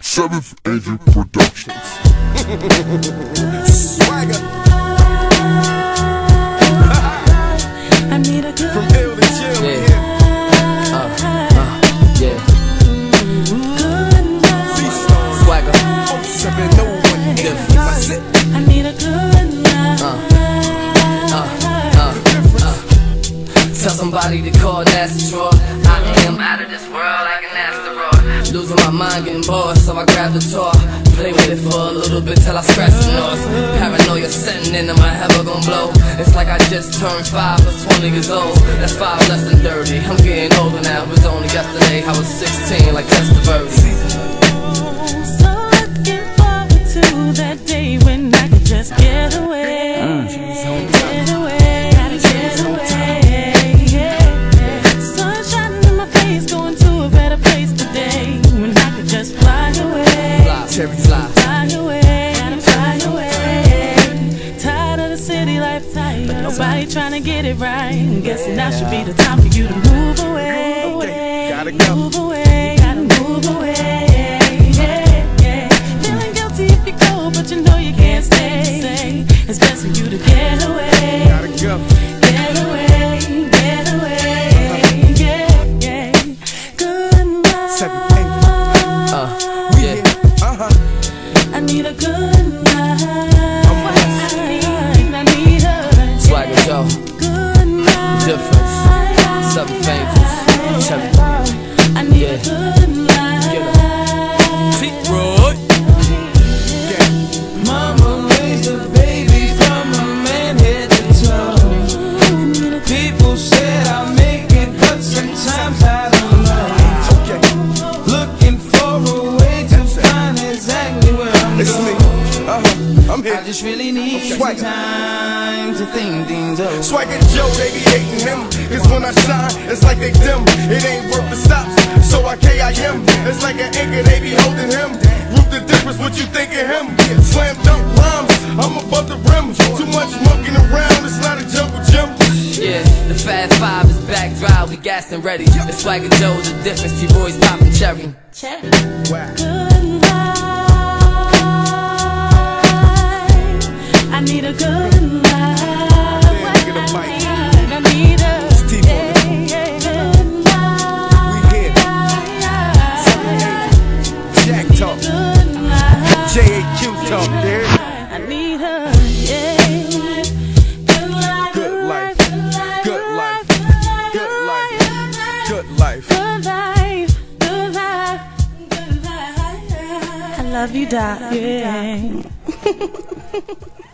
Seventh Angel Productions. Swagger. I need a good From ill to chill, yeah. Yeah. Swagger. Sipping no one different. That's it. I need a good Tell somebody to call Nasty Draw. I am out of this world like an asteroid. Losing my mind, getting bored, so I grab the toy. Play with it for a little bit till I scratch the noise. Paranoia setting in, am I ever gonna blow? It's like I just turned 5 or 20 years old. That's 5 less than 30. I'm getting older now, it was only yesterday I was 16, like Testaverde. So looking forward to that day when I could just get away. Get away, gotta get away. Sunshine in my face, going to a better place today when I could just fly away. Fly, cherry fly. Fly away, gotta fly away. Tired of the city life, tired. Nobody trying to get it right. Guessing now should be the time for you to move away. Okay, gotta go. Move away, gotta move away. Feeling guilty if you go, but you know you can't stay. It's best for you to get away. Gotta go. Get away, get away. Yeah. Good night. Seventh Angel. Yeah. I need a good night. I need a Swagger Joe. good night. Difference. Seventh Angels. Cherry. I need Yeah. a good night. Get 'em. T-Roy. Mama raised a baby from a man head to toe. People said I make it, but sometimes I don't know. Okay. Looking for a way to find exactly where I'm It's me. going. I'm here. I just really need some Swagger. time to think things over. Swagger Joe, they be hating him. Cause when I shine, it's like they dim. It ain't worth the stops, so I KIM. It's like an anchor, they be holding him. Root the difference, what you think of him? Slam dunk rhymes, I'm above the rim. Too much monkeying around, it's not a jungle gym. Yeah, the Fast Five is back dry, we gassed and ready. The Swagger Joe's the difference, T-Boys poppin' cherry. Wow. Good night. I need a good night. Get a bite. I need a Steve on it. good night. We here. Jack talk. Good night. JAQ talk, there. I need a good life. Good life. Good life. Good life. Good life. Good life. Good life. Good life. I love you, darling.